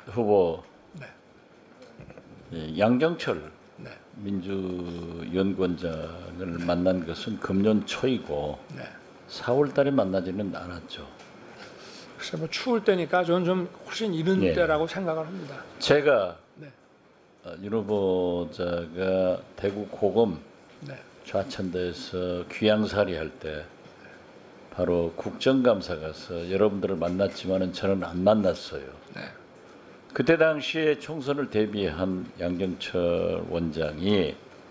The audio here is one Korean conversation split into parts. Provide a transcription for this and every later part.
후보 네. 양정철 네. 민주연구원장을 만난 것은 금년 초이고 네. 4월 달에 만나지는 않았죠. 글쎄 뭐 추울 때니까 저는 좀 훨씬 이른 예. 때라고 생각을 합니다. 제가 네. 윤 후보자가 대구 고검 네. 좌천대에서 귀양살이 할 때 바로 국정감사 가서 여러분들을 만났지만은 저는 안 만났어요. 네. 그때 당시에 총선을 대비한 양정철 원장이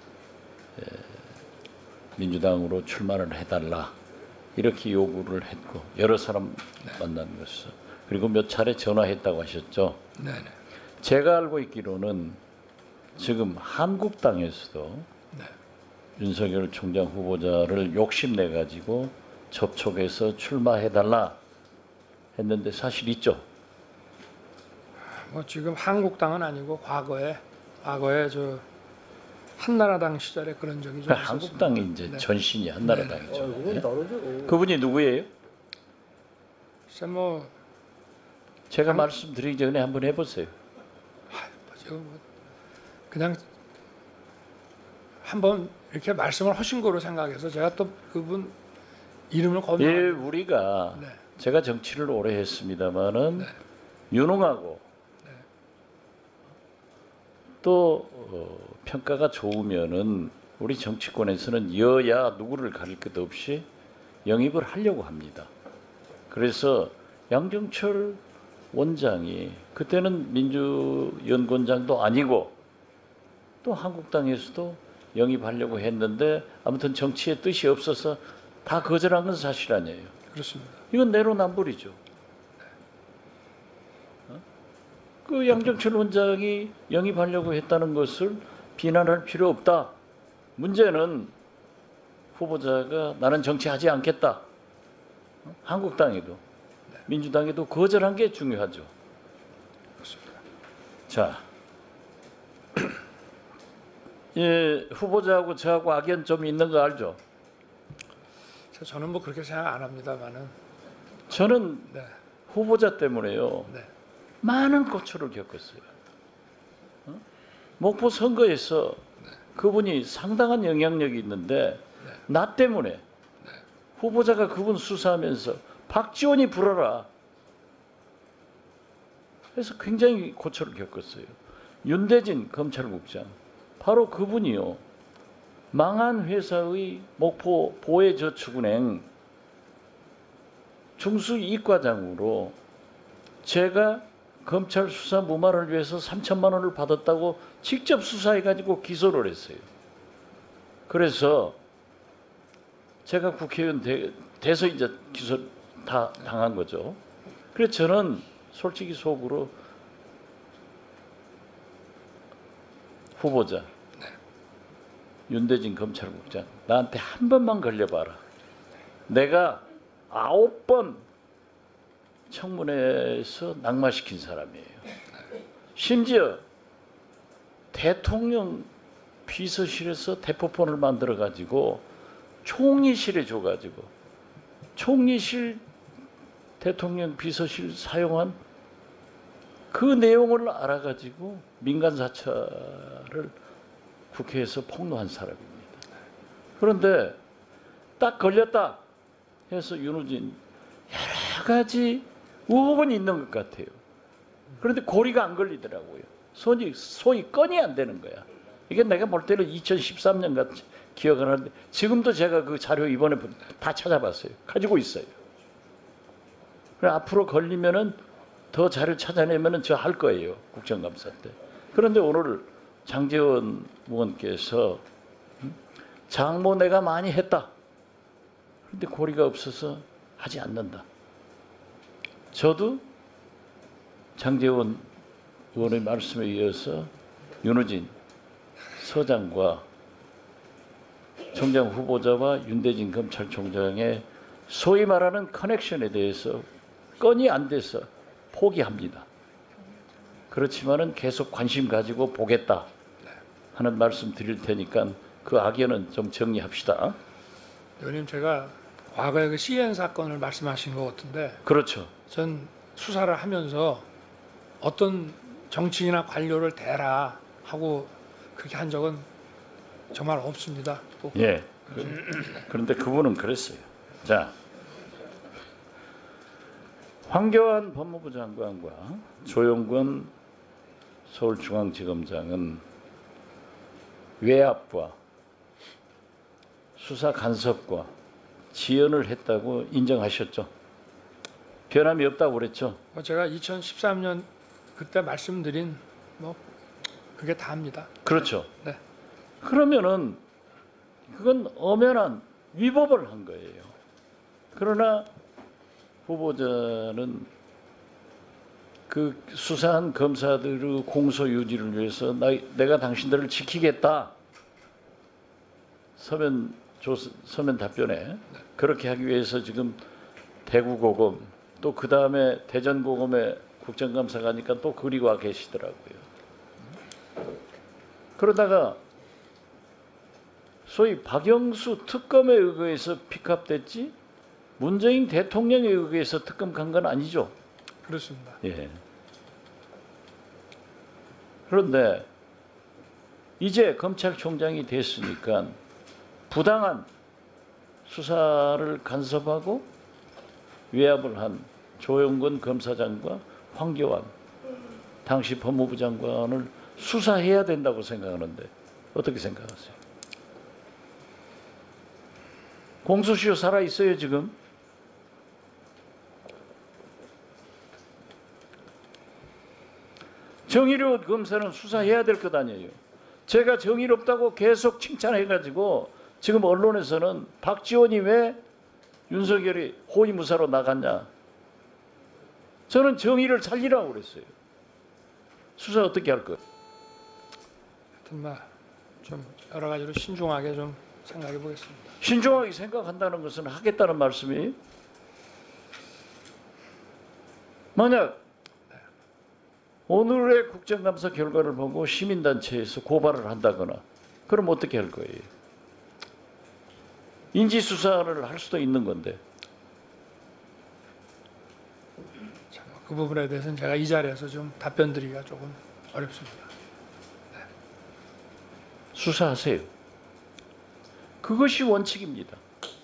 민주당으로 출마를 해달라 이렇게 요구를 했고 여러 사람 만난 것을 그리고 몇 차례 전화했다고 하셨죠. 네. 네. 제가 알고 있기로는 지금 한국당에서도 네. 윤석열 총장 후보자를 욕심내 가지고 접촉해서 출마해달라 했는데 사실 있죠. 뭐 지금 한국당은 아니고 과거에 저 한나라당 시절에 그런 적이 좀 있었습니다. 한국당이 이제 네. 전신이 한나라당이죠. 그건 다르죠. 그분이 누구예요? 글쎄 뭐 제가 말씀드리기 전에 한번 해보세요. 지금 뭐 그냥 한번 이렇게 말씀을 하신 거로 생각해서 제가 또 그분 이름을 예, 거명. 우리가 네. 제가 정치를 오래 했습니다만은 네. 유능하고 네. 또 평가가 좋으면은 우리 정치권에서는 여야 누구를 가릴 것 없이 영입을 하려고 합니다. 그래서 양정철 원장이 그때는 민주연구원장도 아니고 또 한국당에서도 영입하려고 했는데 아무튼 정치에 뜻이 없어서 다 거절한 건 사실 아니에요. 그렇습니다. 이건 내로남불이죠. 그 양정철 원장이 영입하려고 했다는 것을 비난할 필요 없다. 문제는 후보자가 나는 정치하지 않겠다. 한국당에도 민주당에도 거절한 게 중요하죠. 그렇습니다. 자, 예, 후보자하고 저하고 악연 좀 있는 거 알죠? 저는 뭐 그렇게 생각 안 합니다만은. 저는 네. 후보자 때문에요. 네. 많은 고초를 겪었어요. 목포 선거에서 그분이 상당한 영향력이 있는데 나 때문에 후보자가 그분 수사하면서 박지원이 불어라. 그래서 굉장히 고초를 겪었어요. 윤대진 검찰국장 바로 그분이요. 망한 회사의 목포 보혜저축은행 중수이과장으로 제가 검찰 수사 무마를 위해서 3천만 원을 받았다고 직접 수사해가지고 기소를 했어요. 그래서 제가 국회의원 돼서 이제 기소 다 당한 거죠. 그래서 저는 솔직히 속으로 후보자 윤대진 검찰국장 나한테 한 번만 걸려봐라. 내가 9번 청문회에서 낙마시킨 사람이에요. 심지어 대통령 비서실에서 대포폰을 만들어 가지고 총리실에 줘 가지고 총리실 대통령 비서실 사용한 그 내용을 알아 가지고 민간 사찰을 국회에서 폭로한 사람입니다. 그런데 딱 걸렸다 해서 윤호진 여러 가지 의혹은 있는 것 같아요. 그런데 고리가 안 걸리더라고요. 소위 건이 안 되는 거야. 이게 내가 볼 때는 2013년 같이 기억을 하는데 지금도 제가 그 자료 이번에 다 찾아봤어요. 가지고 있어요. 그래 앞으로 걸리면은 더 자료 찾아내면은 저 할 거예요. 국정감사 때. 그런데 오늘 장제원 의원께서 장모 내가 많이 했다. 그런데 고리가 없어서 하지 않는다. 저도 장제원 의원의 말씀에 이어서 윤호진 서장과 총장 후보자와 윤대진 검찰총장의 소위 말하는 커넥션에 대해서 건이 안 돼서 포기합니다. 그렇지만은 계속 관심 가지고 보겠다 하는 말씀 드릴 테니까 그 악연은 좀 정리합시다. 의원님 제가 과거에 그 CN 사건을 말씀하신 것 같은데 그렇죠. 전 수사를 하면서 어떤 정치인이나 관료를 대라 하고 그렇게 한 적은 정말 없습니다. 꼭 예. 그런데 그분은 그랬어요. 자, 황교안 법무부 장관과 조영권 서울중앙지검장은 외압과 수사 간섭과 지연을 했다고 인정하셨죠. 변함이 없다고 그랬죠. 뭐 제가 2013년 그때 말씀드린 뭐 그게 다입니다. 그렇죠. 네. 그러면은 그건 엄연한 위법을 한 거예요. 그러나 후보자는 그 수사한 검사들의 공소 유지를 위해서 내가 당신들을 지키겠다. 서면 답변에 그렇게 하기 위해서 지금 대구고검 또 그 다음에 대전고검에 국정감사가니까 또 그리 와 계시더라고요. 그러다가 소위 박영수 특검에 의거해서 픽업됐지 문재인 대통령에 의거해서 특검 간 건 아니죠. 그렇습니다. 예. 그런데 이제 검찰총장이 됐으니까 부당한 수사를 간섭하고 외압을 한 조영근 검사장과 황교안 당시 법무부 장관을 수사해야 된다고 생각하는데 어떻게 생각하세요? 공소시효 살아 있어요 지금? 정의로운 검사는 수사해야 될 것 아니에요. 제가 정의롭다고 계속 칭찬해가지고 지금 언론에서는 박지원이 왜 윤석열이 호위무사로 나갔냐. 저는 정의를 살리라고 그랬어요. 수사 어떻게 할 거예요? 하여튼 좀 여러 가지로 신중하게 좀 생각해 보겠습니다. 신중하게 생각한다는 것은 하겠다는 말씀이에요? 만약 오늘의 국정감사 결과를 보고 시민단체에서 고발을 한다거나 그럼 어떻게 할 거예요? 인지수사를 할 수도 있는 건데. 그 부분에 대해서는 제가 이 자리에서 좀 답변 드리기가 조금 어렵습니다. 수사하세요. 그것이 원칙입니다.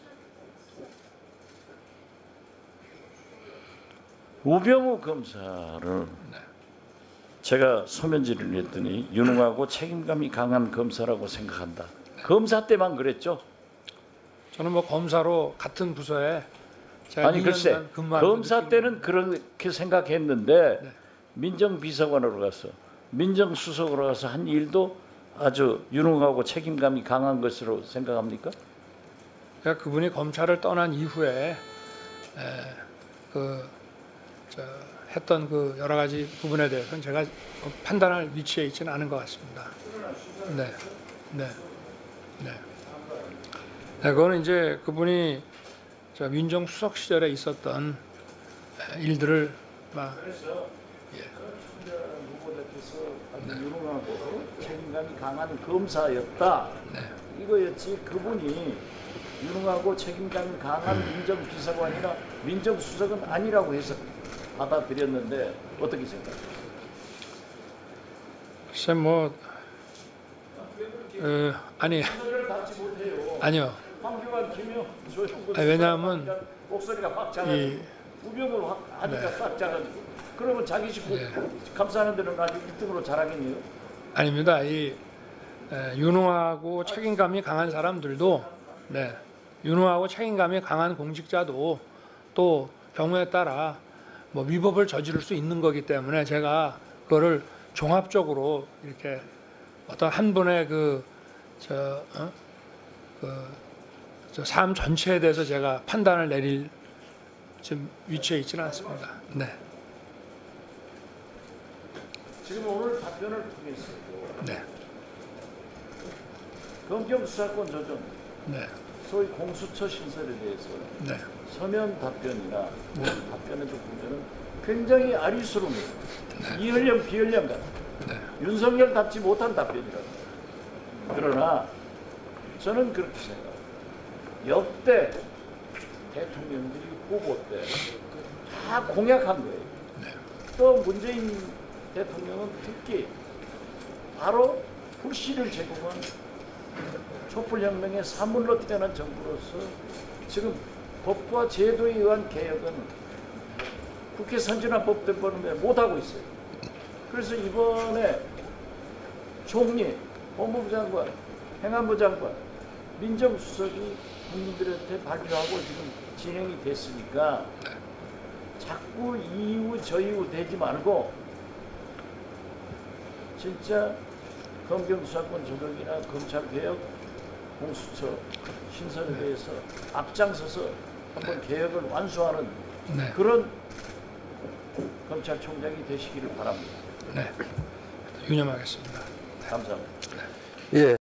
우병우 검사를 제가 서면 질의를 했더니 유능하고 책임감이 강한 검사라고 생각한다. 검사 때만 그랬죠? 저는 뭐 검사로 같은 부서에 제가 아니 글쎄 2년간 근무한 검사 때는 그렇게 생각했는데 네. 민정비서관으로 가서 민정수석으로 가서 한 일도 아주 유능하고 책임감이 강한 것으로 생각합니까? 그러니까 그분이 검찰을 떠난 이후에 했던 그 여러 가지 부분에 대해서는 제가 판단할 위치에 있지는 않은 것 같습니다. 네, 네, 네. 네, 그거는 이제 그분이 민정수석 시절에 있었던 일들을 그래서 후보자께서 아주 유능하고 책임감이 강한 검사였다. 이거였지 그분이 유능하고 책임감이 강한 민정비서관이나 민정수석은 아니라고 해서 받아들였는데 어떻게 생각해요? 글쎄 아니요. 황교안, 김용, 조영근 왜냐하면 목소리가 확 작아지고 우병우를 하니까 싹 작아지고 그러면 자기 식구 감싸는 데는 아주 1등으로 잘하겠네요. 아닙니다. 유능하고 책임감이 강한 사람들도 유능하고 책임감이 강한 공직자도 또 경우에 따라 뭐 위법을 저지를 수 있는 거기 때문에 제가 그거를 종합적으로 이렇게 어떤 한 분의 삶 전체에 대해서 제가 판단을 내릴 지금 위치에 있지는 않습니다. 네. 지금 오늘 답변을 통해서 네. 검경 수사권 조정, 소위 공수처 신설에 대해서 네. 서면 답변이나 답변에도 보면은 굉장히 아리수로입니다. 이연령 비연령 같은 윤석열답지 못한 답변이라고. 그러나 저는 그렇게 생각합니다. 역대 대통령들이 후보 때 다 공약한 거예요. 또 문재인 대통령은 특히 바로 불씨를 제공한 촛불혁명의 사물로 태어난 정부로서 지금 법과 제도에 의한 개혁은 국회 선진화법 때문에 못하고 있어요. 그래서 이번에 총리, 법무부 장관, 행안부 장관, 민정수석이 국민들한테 발표하고 지금 진행이 됐으니까 자꾸 이유 저이유 되지 말고 진짜 검경수사권 조정이나 검찰개혁, 공수처 신설에 대해서 앞장서서 한번 개혁을 완수하는 네. 그런 검찰총장이 되시기를 바랍니다. 네. 유념하겠습니다. 감사합니다. 예.